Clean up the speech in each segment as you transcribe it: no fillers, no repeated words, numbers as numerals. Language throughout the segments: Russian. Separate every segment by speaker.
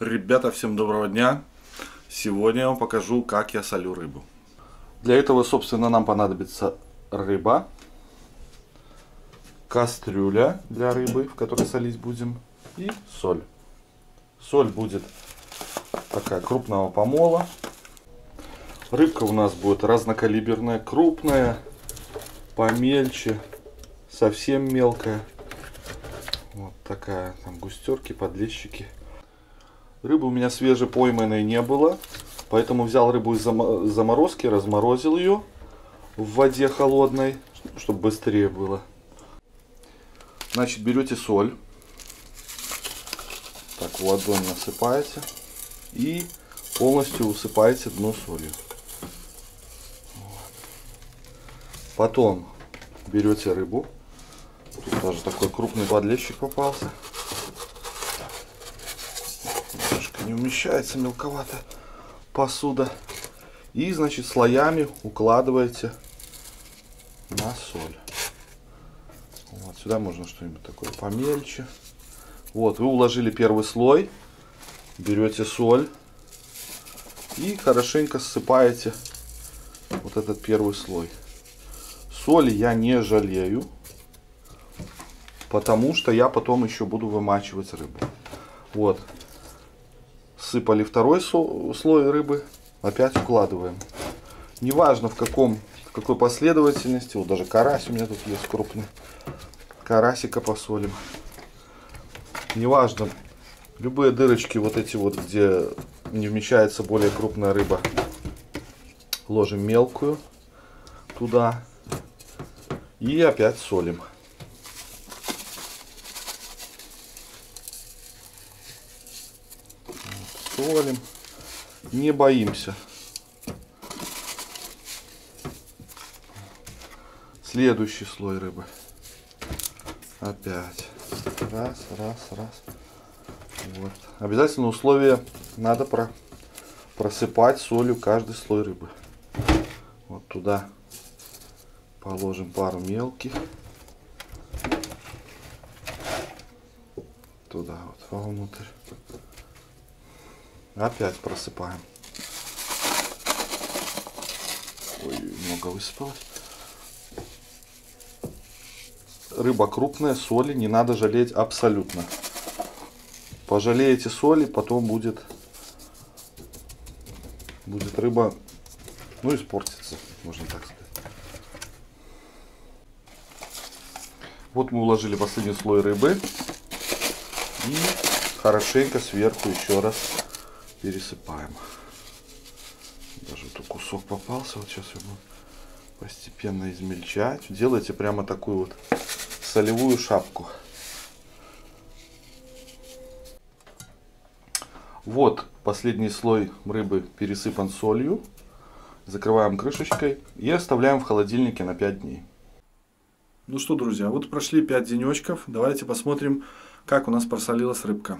Speaker 1: Ребята, всем доброго дня! Сегодня я вам покажу, как я солю рыбу. Для этого, собственно, нам понадобится рыба, кастрюля для рыбы, в которой солить будем, и соль. Соль будет такая крупного помола. Рыбка у нас будет разнокалиберная, крупная, помельче, совсем мелкая. Вот такая, там густерки, подлещики. Рыбы у меня свежепойманной не было, поэтому взял рыбу из заморозки, разморозил ее в воде холодной, чтобы быстрее было. Значит, берете соль, так в ладонь насыпаете и полностью усыпаете дно солью. Потом берете рыбу, тут даже такой крупный подлещик попался. Не умещается, мелковато посуда. И, значит, слоями укладываете на соль. Вот, сюда можно что-нибудь такое помельче. Вот, вы уложили первый слой. Берете соль. И хорошенько ссыпаете вот этот первый слой. Соли я не жалею, потому что я потом еще буду вымачивать рыбу. Вот. Сыпали второй слой рыбы, опять укладываем. Неважно в какой последовательности, вот даже карась у меня тут есть крупный, карасика посолим. Неважно, любые дырочки вот эти вот, где не вмещается более крупная рыба, ложим мелкую туда и опять солим. Солим, не боимся. Следующий слой рыбы. Опять. Раз. Вот. Обязательно условие: надо просыпать солью каждый слой рыбы. Вот туда положим пару мелких. Туда вот вовнутрь. Опять просыпаем. Ой, много высыпалось. Рыба крупная, соли не надо жалеть абсолютно. Пожалеете соли, потом будет рыба, ну, испортится, можно так сказать. Вот мы уложили последний слой рыбы. И хорошенько сверху еще раз пересыпаем. Даже тут кусок попался. Вот сейчас я буду постепенно измельчать. Делайте прямо такую вот солевую шапку. Вот последний слой рыбы пересыпан солью. Закрываем крышечкой и оставляем в холодильнике на 5 дней. Ну что, друзья, вот прошли 5 денечков. Давайте посмотрим, как у нас просолилась рыбка.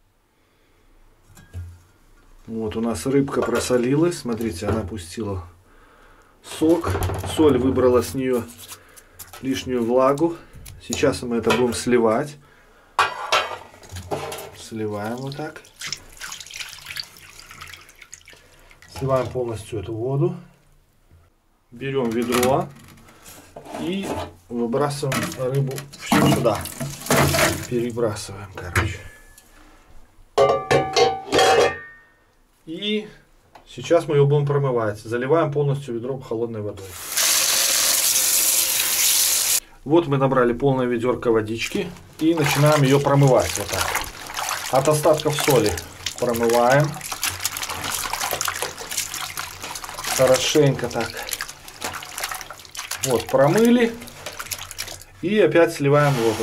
Speaker 1: Вот у нас рыбка просолилась. Смотрите, она пустила сок. Соль выбрала с нее лишнюю влагу. Сейчас мы это будем сливать. Сливаем вот так. Сливаем полностью эту воду. Берем ведро и выбрасываем рыбу все сюда. Перебрасываем, короче. И сейчас мы ее будем промывать. Заливаем полностью ведро холодной водой. Вот мы набрали полное ведерко водички и начинаем ее промывать. Вот так. От остатков соли промываем. Хорошенько так. Вот, промыли. И опять сливаем воду.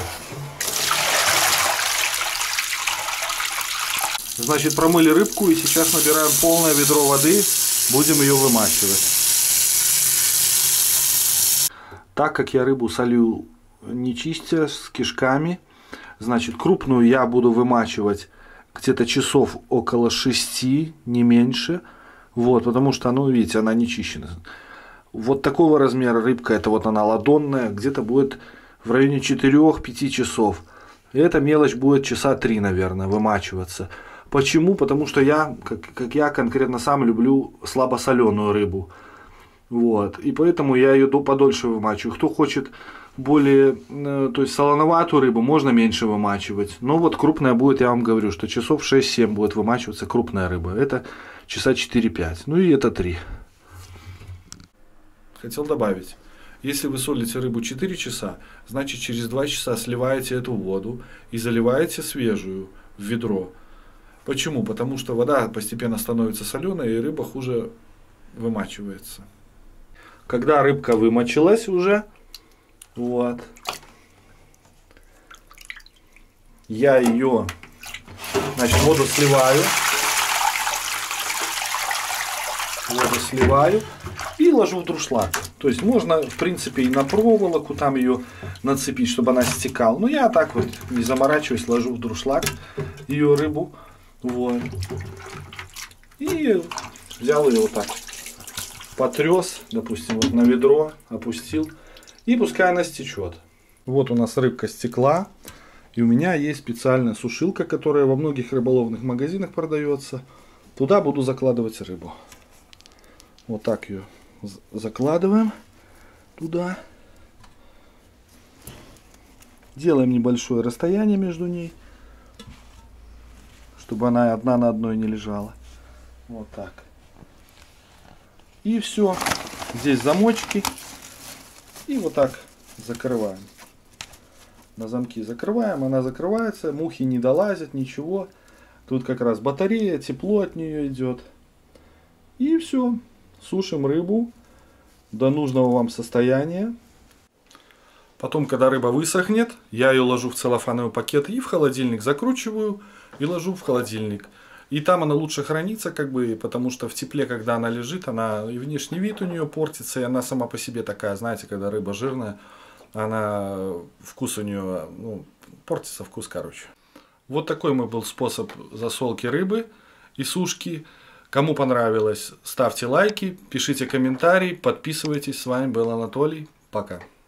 Speaker 1: Значит, промыли рыбку и сейчас набираем полное ведро воды, будем ее вымачивать. Так как я рыбу солю не чистя, с кишками, значит, крупную я буду вымачивать где-то часов около 6, не меньше. Вот, потому что, ну, видите, она не чищена. Вот такого размера рыбка, это вот она ладонная, где-то будет в районе 4-5 часов. И эта мелочь будет часа 3, наверное, вымачиваться. Почему? Потому что я, как я конкретно сам люблю слабосоленую рыбу. Вот. И поэтому я ее подольше вымачиваю. Кто хочет более, то есть солоноватую рыбу, можно меньше вымачивать. Но вот крупная будет, я вам говорю, что часов 6-7 будет вымачиваться крупная рыба. Это часа 4-5. Ну и это 3. Хотел добавить. Если вы солите рыбу 4 часа, значит через 2 часа сливаете эту воду и заливаете свежую в ведро. Почему? Потому что вода постепенно становится соленой и рыба хуже вымачивается. Когда рыбка вымочилась уже, вот, я ее, значит, воду сливаю и ложу в друшлаг. То есть можно, в принципе, и на проволоку там ее нацепить, чтобы она стекала. Но я так вот, не заморачиваюсь, ложу в друшлаг ее рыбу. Вот. И взял ее вот так, потряс, допустим, вот на ведро, опустил. И пускай она стечет. Вот у нас рыбка стекла. И у меня есть специальная сушилка, которая во многих рыболовных магазинах продается. Туда буду закладывать рыбу. Вот так ее закладываем туда. Делаем небольшое расстояние между ней, чтобы она одна на одной не лежала. Вот так. И все. Здесь замочки. И вот так закрываем. На замки закрываем. Она закрывается. Мухи не долазят, ничего. Тут как раз батарея, тепло от нее идет. И все. Сушим рыбу до нужного вам состояния. Потом, когда рыба высохнет, я ее ложу в целлофановый пакет и в холодильник закручиваю и ложу в холодильник. И там она лучше хранится, как бы, потому что в тепле, когда она лежит, она и внешний вид у нее портится, и она сама по себе такая, знаете, когда рыба жирная, она, вкус у нее, ну, портится вкус, короче. Вот такой мой был способ засолки рыбы и сушки. Кому понравилось, ставьте лайки, пишите комментарии, подписывайтесь. С вами был Анатолий. Пока.